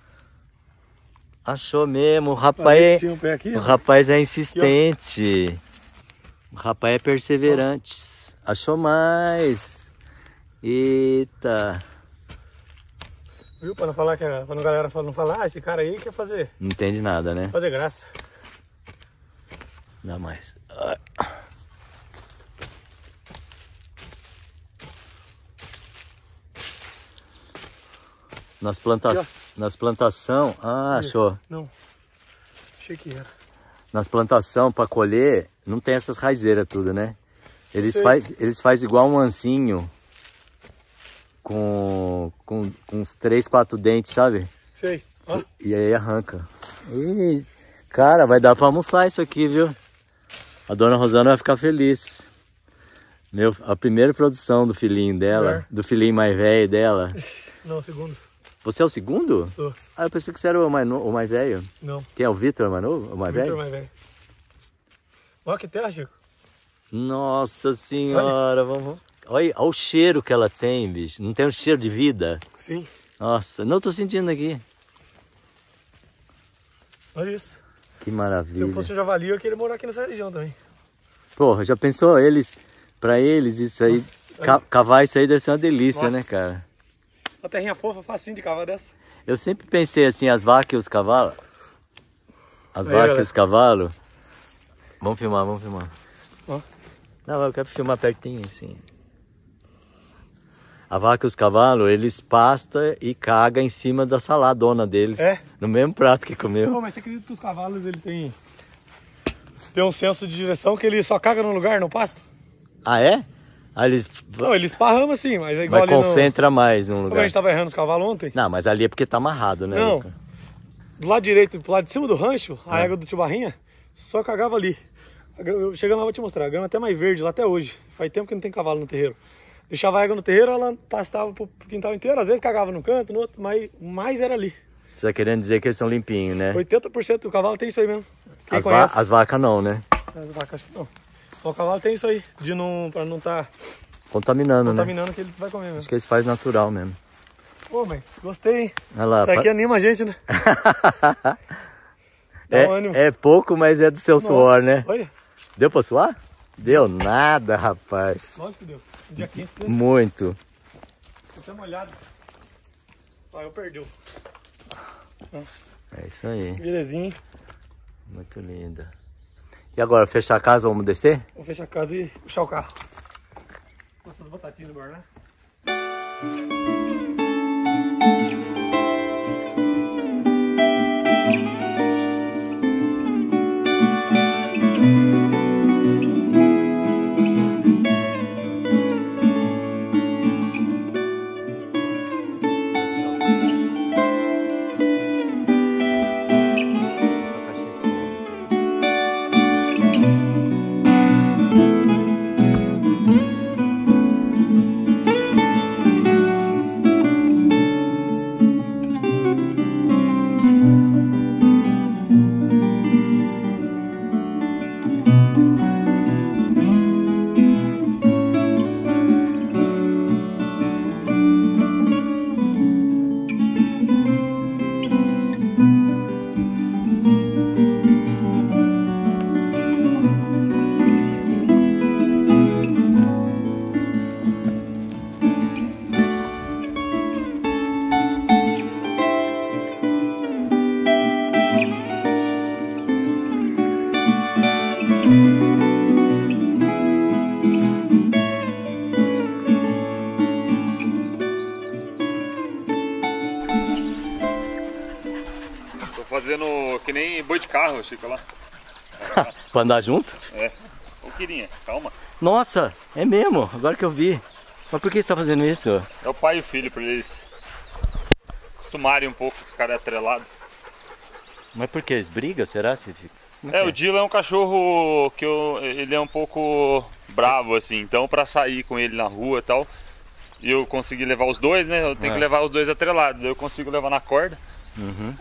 Achou mesmo. O rapaz, Tinha um pé aqui, o rapaz é insistente. O rapaz é perseverante. Achou mais. Eita. Viu? Pra não falar que pra não galera não falar, esse cara aí quer fazer. Não entende nada, né? Fazer graça. Dá mais. Nas plantação. Ah, achou. Não. Achei que era. Nas plantação para colher, não tem essas raizeiras tudo, né? Eles fazem igual um ancinho com uns 3, 4 dentes, sabe? Sei. Ó. E aí arranca. Ih, cara, vai dar para almoçar isso aqui, viu? A dona Rosana vai ficar feliz. A primeira produção do filhinho dela, do filhinho mais velho dela. Não, o segundo. Você é o segundo? Sou. Ah, eu pensei que você era o mais velho. Não. Quem é o Vitor, mais novo? O mais velho? Vitor mais velho. Olha que terra, Chico. Nossa senhora, vamos... Olha o cheiro que ela tem, bicho. Não tem um cheiro de vida? Sim. Nossa, não tô sentindo aqui. Olha isso. Que Se maravilha. eu fosse um javali, eu queria morar aqui nessa região também. Porra, já pensou? Pra eles, isso aí, cavar isso aí deve ser uma delícia, né, cara? Uma terrinha fofa, facinho de cavar dessa. Eu sempre pensei assim, as vacas e os cavalos. As Aí, vacas e galera. os cavalos. Vamos filmar, vamos filmar. Ó. Não, eu quero filmar pertinho, assim. A vaca e os cavalos, eles pastam e cagam em cima da saladona deles. É? No mesmo prato que comeu. Pô, mas você acredita que os cavalos, ele tem um senso de direção que ele só caga num lugar, no pasto? Ah, é? Ah, eles... Não, ele esparrama assim, mas é igual Mas ali concentra mais num Como a lugar. gente tava errando os cavalos ontem. Não, mas ali é porque tá amarrado, né, Não. Luca? Do lado direito, do lado de cima do rancho, a égua do tio Barrinha só cagava ali. Chegando lá, vou te mostrar. A grama é até mais verde lá até hoje. Faz tempo que não tem cavalo no terreiro. Deixava a égua no terreiro, ela pastava pro quintal inteiro. Às vezes cagava num canto, no outro, mas mais era ali. Você tá querendo dizer que eles são limpinhos, né? 80% do cavalo tem isso aí mesmo. Quem conhece? As vacas não, né? As vacas acho que não. O cavalo tem isso aí, pra não estar Contaminando, né? contaminando que ele vai comer mesmo. Acho que eles fazem natural mesmo. Pô, mas gostei, hein? Olha lá. Isso aqui anima a gente, né? Dá um ânimo. É pouco, mas é do seu suor, né? Olha, Deu pra suar? Deu nada, rapaz. lógico que deu. Um dia quente, né? Muito. Tô até molhado. Ó, eu perdeu. Nossa, É isso aí. belezinha, hein? Muito linda. E agora, fechar a casa, vamos descer? Vou fechar a casa e puxar o carro. Nossa, as batatinhas do bar, né? Fazendo que nem boi de carro, Chico, lá. Pra andar junto? É. Ô, Quirinha, calma. Nossa, é mesmo, agora que eu vi. Mas por que você tá fazendo isso? É o pai e o filho, pra eles acostumarem um pouco, ficarem atrelados. Mas por que? Eles brigam, será? O Dilo é um cachorro que ele é um pouco bravo, assim. Então pra sair com ele na rua e tal, e eu consegui levar os dois, né? Eu tenho que levar os dois atrelados. Eu consigo levar na corda. Uhum.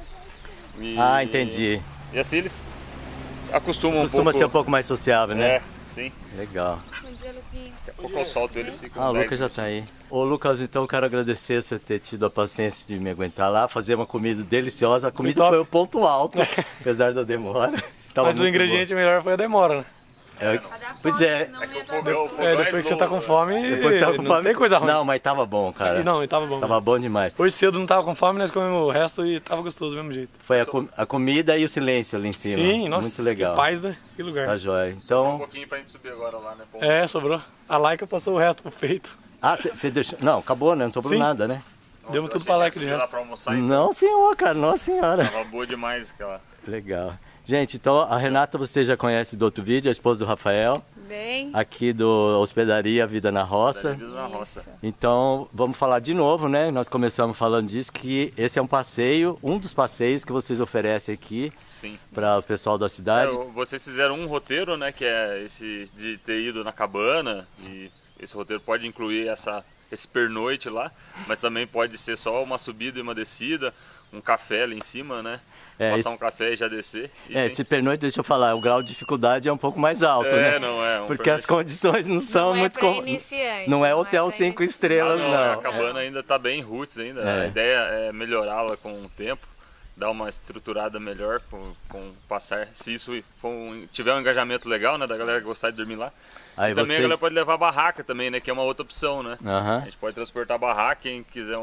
E, entendi. E assim eles acostumam Costuma ser um pouco mais sociável, né? É, sim. Legal. Daqui a pouco eu solto eles e ficam Ah, o leves. Lucas já tá aí. Ô Lucas, então eu quero agradecer você ter tido a paciência de me aguentar lá, fazer uma comida deliciosa. A comida foi o ponto alto, apesar da demora. Mas o ingrediente melhor foi a demora, né? Pois é. Depois que você tá com fome, Depois que tava com não fome, tem coisa ruim. Não, mas tava bom, cara. Não, tava bom. Tava bom demais. Hoje cedo não tava com fome, nós comemos o resto e tava gostoso do mesmo jeito. Foi a comida e o silêncio ali em cima. Sim, nossa, muito legal. que paz, né? Que lugar. Tá joia. Um Então... pouquinho pra gente subir agora lá, né? Sobrou. A Laika passou o resto pro peito. Ah, você deixou... Não, acabou, né? Não sobrou Sim. nada, né? Demos tudo pra Laika de resto. Pra almoçar, então. Não, senhor, cara. Nossa senhora. Tava boa demais aquela. Legal. Gente, então a Renata você já conhece do outro vídeo, a esposa do Rafael. Bem. Aqui do Hospedaria Vida na Roça. Vida na Roça. Então, vamos falar de novo, né? Nós começamos falando disso, que esse é um passeio, um dos passeios que vocês oferecem aqui para o pessoal da cidade. Vocês fizeram um roteiro, né? Que é esse de ter ido na cabana. E esse roteiro pode incluir esse pernoite lá, mas também pode ser só uma subida e uma descida, um café ali em cima, né? Passar um café e já descer. Esse pernoite, deixa eu falar, o grau de dificuldade é um pouco mais alto, né? Não é. Porque as condições não são muito... Não é hotel 5 estrelas, não. A cabana ainda está bem roots ainda. A ideia é melhorá-la com o tempo, dar uma estruturada melhor com o passar. Se isso tiver um engajamento legal, né, da galera gostar de dormir lá. Aí e também a galera pode levar a barraca também, né, que é uma outra opção, né? A gente pode transportar a barraca, quem quiser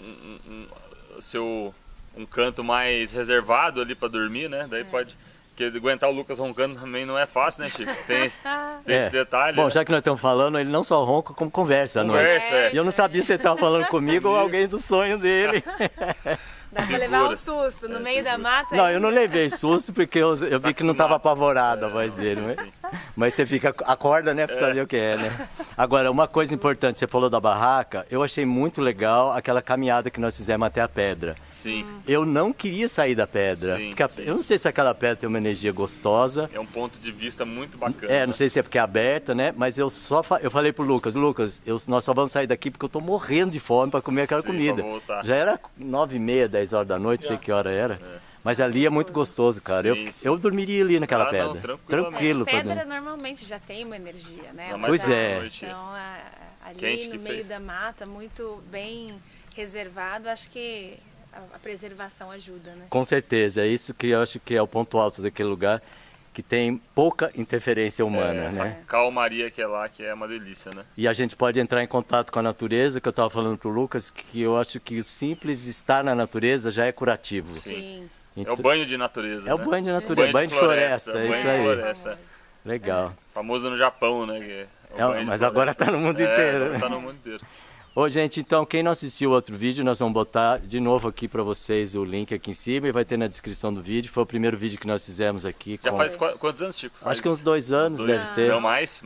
um canto mais reservado ali para dormir, né? Daí pode... Porque aguentar o Lucas roncando também não é fácil, né, Chico? Tem esse detalhe. Bom, né? já que nós estamos falando, ele não só ronca, como conversa à noite. E eu não sabia se ele estava falando comigo ou alguém do sonho dele. Dá pra levar um susto no meio da mata. Não, eu não levei susto porque eu vi que não estava apavorada a voz dele. Mas você acorda, né, pra saber o que é, né? Agora, uma coisa importante, você falou da barraca, eu achei muito legal aquela caminhada que nós fizemos até a pedra. Sim. Eu não queria sair da pedra. Sim, eu não sei se aquela pedra tem uma energia gostosa. É um ponto de vista muito bacana. Não sei se é porque é aberta, né? Mas eu falei pro Lucas, nós só vamos sair daqui porque eu tô morrendo de fome para comer aquela comida. Já era 9h30, 10 horas da noite, sei que hora era. Mas ali é muito gostoso, cara. Eu dormiria ali naquela pedra. Não, tranquilo. A pedra normalmente já tem uma energia, né? Pois é. Então, ali no meio da mata, muito bem reservado, acho que a preservação ajuda, né? Com certeza, é isso que eu acho que é o ponto alto daquele lugar, que tem pouca interferência humana, essa né? calmaria que é lá, que é uma delícia, né? E a gente pode entrar em contato com a natureza, que eu estava falando pro Lucas, que eu acho que o simples estar na natureza já é curativo. Sim. Então, é o banho de natureza, É o banho de natureza, banho de floresta, é isso aí. Floresta. Legal. Famoso no Japão, né? Mas agora está no mundo inteiro. Está no mundo inteiro. Ô, gente, então quem não assistiu o outro vídeo, nós vamos botar de novo aqui para vocês o link aqui em cima e vai ter na descrição do vídeo. Foi o primeiro vídeo que nós fizemos aqui. Já faz quantos anos, Chico? Acho que uns 2 anos deve ter. Não, mais?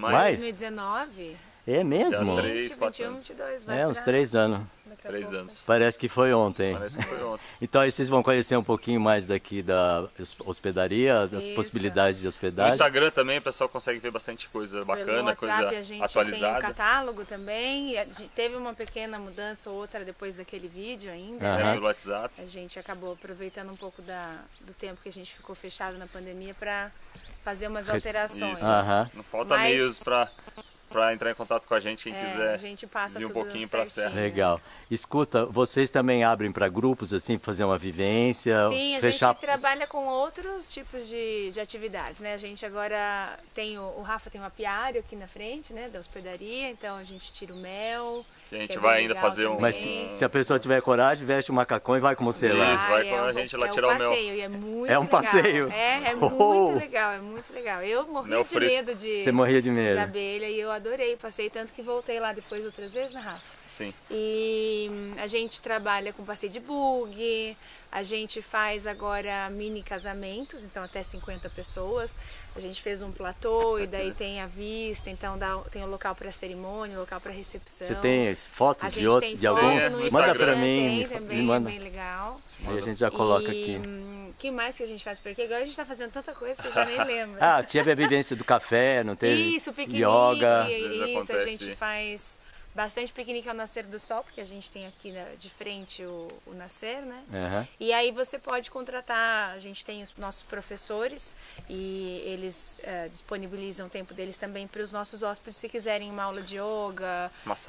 2019? É mesmo? 3, 4 anos. 22, uns 3 anos. 3 anos. Parece que foi ontem. Parece que foi ontem. Então aí vocês vão conhecer um pouquinho mais daqui da hospedaria, das possibilidades de hospedagem. No Instagram também o pessoal consegue ver bastante coisa bacana, coisa atualizada. A gente tem um catálogo também, teve uma pequena mudança ou outra depois daquele vídeo ainda. Né? No WhatsApp. A gente acabou aproveitando um pouco do tempo que a gente ficou fechado na pandemia para fazer umas alterações. Isso. Não falta meios para entrar em contato com a gente, quem quiser vir um pouquinho para a serra. Legal. Escuta, vocês também abrem para grupos, assim, fazer uma vivência? Sim, a gente trabalha com outros tipos de atividades, né? A gente agora tem, o Rafa tem um apiário aqui na frente, né, da hospedaria, então a gente tira o mel. A gente vai ainda fazer um... Mas se a pessoa tiver coragem, veste o macacão e vai com você lá. Isso, vai com a gente lá tirar o mel. E é muito legal. Passeio? É muito legal, é muito legal. Eu morria de medo Você morria de medo. De abelha e eu adorei, passei tanto que voltei lá depois outras vezes, né, Rafa? Sim. E a gente trabalha com passeio de bug, a gente faz agora mini casamentos, então até 50 pessoas. A gente fez um platô e daí tem a vista, então tem o local para cerimônia, o local para recepção. Você tem fotos A de, gente outro, tem de foto alguns? no Manda Instagram, pra mim, também, me manda. bem legal. Aí a gente já coloca E, aqui. O que mais que a gente faz por aqui? Agora a gente tá fazendo tanta coisa que eu já nem lembro. Ah, tinha a vivência do café, não teve? Isso, piquenique, Yoga. Às vezes isso, a acontece. gente faz bastante piquenique ao nascer do sol, porque a gente tem aqui de frente o nascer, né? Aham. E aí você pode contratar, a gente tem os nossos professores e eles disponibilizam o tempo deles também para os nossos hóspedes se quiserem uma aula de yoga,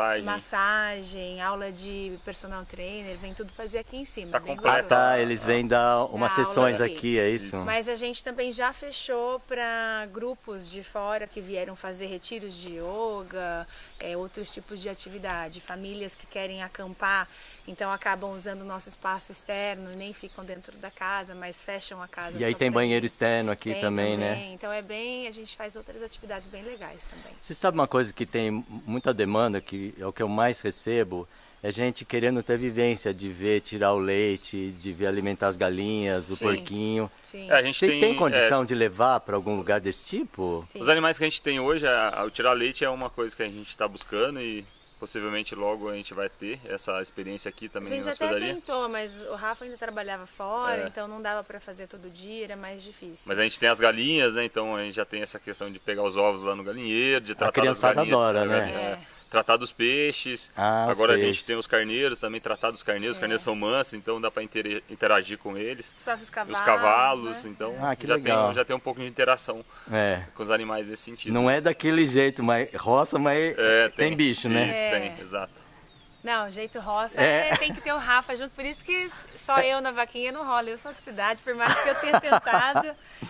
massagem, aula de personal trainer, vem tudo fazer aqui em cima. Tá bem completo. gostoso. Tá, eles vêm dar umas Dá aula sessões aqui. aqui, é isso? Mas a gente também já fechou para grupos de fora que vieram fazer retiros de yoga, outros tipos de atividade, famílias que querem acampar, então acabam usando o nosso espaço externo e nem ficam dentro da casa, mas fecham a casa. E aí só tem pra banheiro eles. externo aqui Tem também, né? Então a gente faz outras atividades bem legais também. Você sabe uma coisa que tem muita demanda, que é o que eu mais recebo, é gente querendo ter vivência de ver tirar o leite, de ver alimentar as galinhas, o Sim. porquinho. Sim. A gente Vocês têm condição é, de levar para algum lugar desse tipo? Sim. Os animais que a gente tem hoje, o tirar leite é uma coisa que a gente está buscando e possivelmente logo a gente vai ter essa experiência aqui A também gente na até hospedaria. tentou, mas o Rafa ainda trabalhava fora, É. então não dava para fazer todo dia, era mais difícil. Mas a gente tem as galinhas, né? Então a gente já tem essa questão de pegar os ovos lá no galinheiro, de tratar das criançada galinhas. adora, né? É. Tratar dos peixes. Ah, os Agora a peixes. gente tem os carneiros também, tratar dos carneiros. Os carneiros são mansos, então dá para interagir com eles. Os próprios cavalos, Os cavalos, né? então Ah, que já, legal. já tem um pouco de interação É. com os animais nesse sentido. Não é daquele jeito, mas roça, mas tem bicho, né? Isso, É. tem, exato. Não, jeito roça É. tem que ter o Rafa junto, por isso que só eu na vaquinha não rola. Eu sou de cidade, por mais que eu tenha tentado,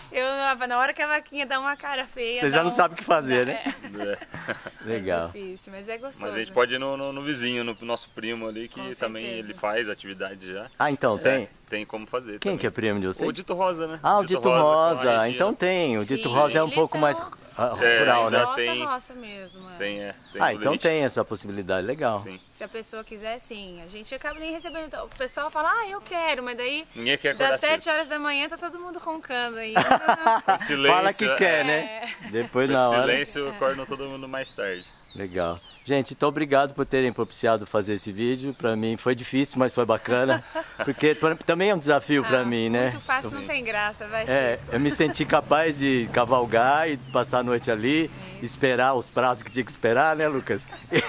na hora que a vaquinha dá uma cara feia... Você já não sabe o que fazer, né? É. Legal. É difícil, mas é gostoso. Mas a gente pode ir no vizinho, no nosso primo ali, que Com também certeza. ele faz atividade já. Ah, então tem? Tem como fazer. Quem também. que é primo de vocês? O Dito Rosa, né? Ah, o Dito com a Rosa. Regina. Então tem. O Dito Sim, Rosa é um eles pouco são- mais rural, ainda né? Roça, tem- roça mesmo. É. Tem, tem Ah, o então leite. tem essa possibilidade. Legal. Sim. Se a pessoa quiser, sim. A gente acaba nem recebendo. Então, o pessoal fala, eu quero, mas daí Ninguém quer acordar das 7 cedo. horas da manhã tá todo mundo roncando aí. Silêncio, Fala que quer, né? Depois na hora. Silêncio, acordam todo mundo mais tarde. Legal. Gente, então obrigado por terem propiciado fazer esse vídeo. Pra mim foi difícil, mas foi bacana. Porque também é um desafio pra mim, né? Muito fácil, não tem graça, vai. Eu me senti capaz de cavalgar e passar a noite ali, esperar os prazos que tinha que esperar, né, Lucas?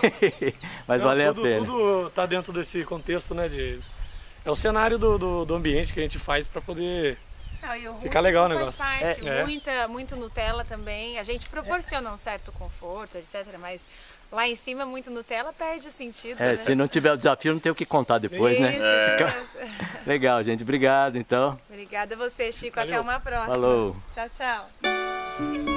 Mas Não, valeu a tudo, pena. Tudo tá dentro desse contexto, né? É o cenário do ambiente que a gente faz para poder... Não, e o Fica legal o faz negócio. parte, muito Nutella também. A gente proporciona um certo conforto, etc. Mas lá em cima, muito Nutella perde o sentido. né? Se não tiver o desafio, não tem o que contar depois, né? Isso. Legal, gente. Obrigado, então. Obrigada a você, Chico. Valeu. Até uma próxima. Falou. Tchau, tchau.